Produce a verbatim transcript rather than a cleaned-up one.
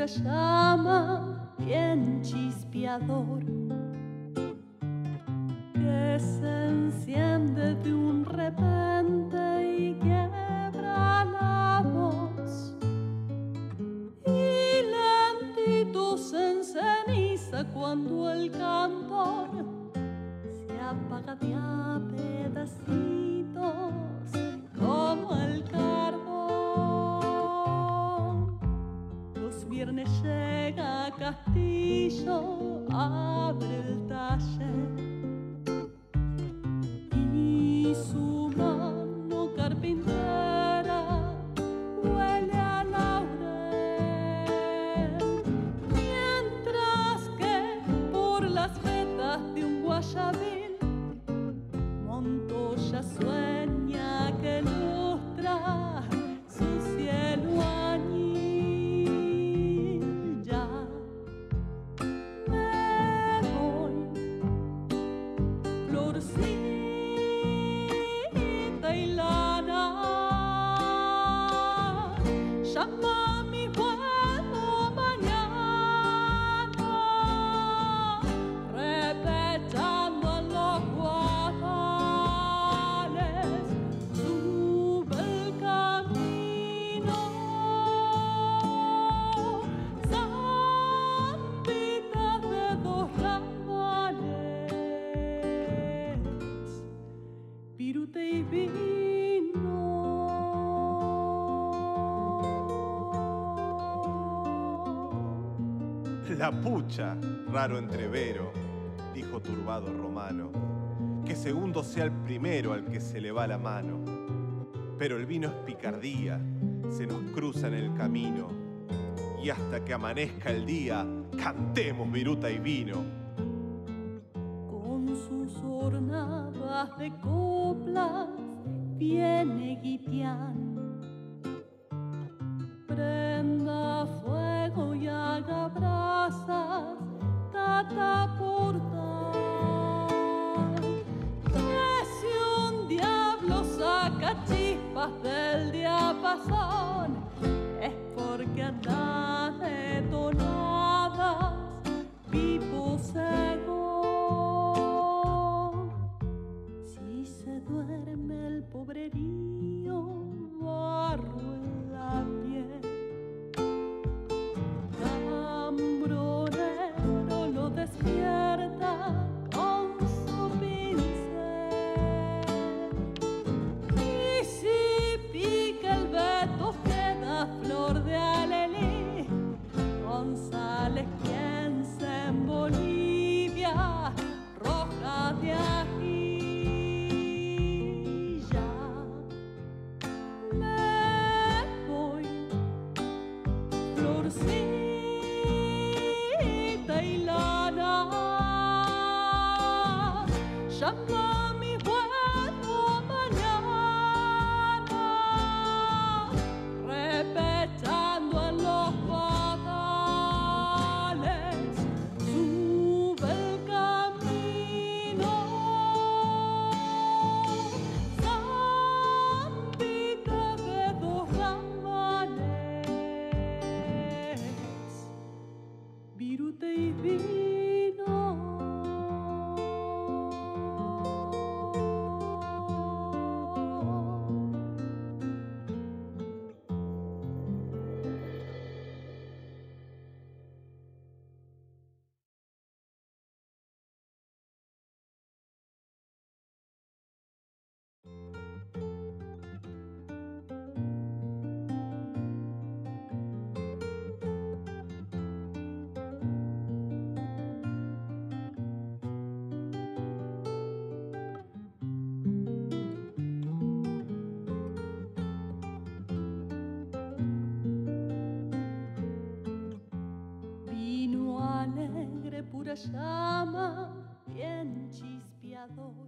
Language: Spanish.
pura llama, bien chispeador, que se enciende de un repente y quiebra la voz, y lentito se enceniza cuando el cantor se apaga de a pedacitos como el carbón. Los viernes llega a Castillo, abre el taller y su mano carpintera huele a laurel, mientras que por las vetas de un guayabil Montoya sueña que ilustra su cielo añil. Ya me voy, florcita y lana, llama a mi vuelo mañana, repechando en los guadales, sube el camino, zampitas de dos ramales, pirute y vino. La pucha, raro entrevero, dijo turbado Romano, que segundo sea el primero al que se le va la mano. Pero el vino es picardía, se nos cruza en el camino, y hasta que amanezca el día, cantemos viruta y vino. Con sus hornadas de coplas viene Guitián, prenda fuego y haga brasas, tata portal. Que si un diablo saca chispas del diapasón, es porque anda de tonadas, pipo cego. Si se duerme el pobrerío, barro en la piel, cambronero lo despierta con su pincel, y si pica el veto queda flor de alelí. González, piensa en Bolivia, roja de ají. Ya me voy, florcita y lana, llama a mi vuelo mañana, repechando en los guadales, sube el camino, zampita de dos ramales, virute y vino. Vino alegre, pura llama, bien chispeador,